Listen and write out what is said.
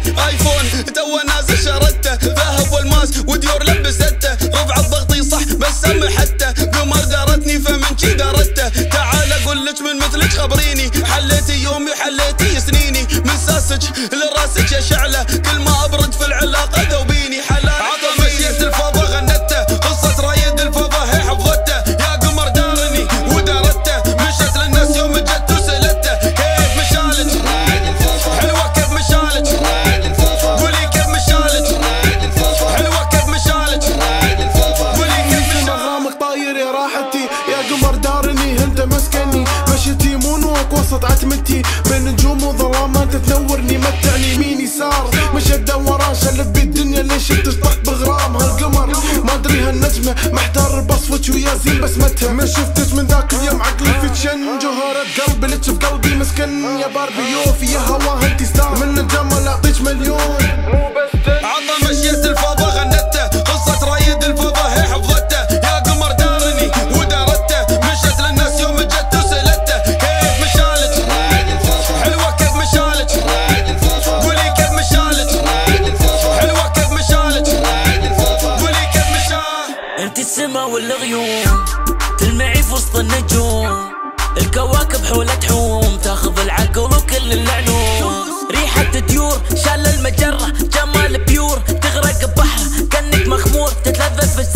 ايفون تو نازل شرته، ذهب والماس وديور لبسته، رفع الضغط يصح بس سمحته، قمر دارتني فمن شي دارته. تعال اقول لك من مثلك خبريني، حليتي يومي وحليتي سنيني، من ساسك لراسك يا شعله، كل ما ابرد في العلاقه ذوبيني. حلال عطى مشيت الفضا غنته، قصه رايد الفضا هي حفظته، يا قمر دارني ودارته، مشت للناس يوم جت وسلته. كيف مشالك حلوه كيف مشالك، قولي كيف مشالك حلوه كيف مشالك، قولي كيف مشالك. مغامك طاير يا راحتي يا قمر دارني، انت مسكني مشيتي مونوك وسط عتمتي، بين نجوم وظلامات تنورني، متعني يمين يسار مشت دوران، شلف بالدنيا ليش بتشطح بغرام هالقمر، ما ادري هالنجمه محتار بصفك ويا زين بسمتها، ما شفتك من ذاك اليوم عقلي في تشن، جوهرة قلبي لك في قلبي مسكن، يا باربي يوفي يا هواها انتي ستار، من الجمال اعطيك مليون مو بس عطى مشيت الفضا غنته، قصة رايد الفضا هي حفظته، يا قمر دارني ودارته، مشت للناس يوم جت وسلته. كيف مشالك حلوة كيف مشالك، قولي كيف مشالك حلوة كيف مشالك، قولي كيف مشالك. انت السما والغيوم تلمعي في وسط النجوم، الكواكب حولها تحوم، تاخذ العقل وكل العلوم، ريحة ديور شال المجرة، جمال بيور تغرق ببحر كأنك مخمور، تتلذذ في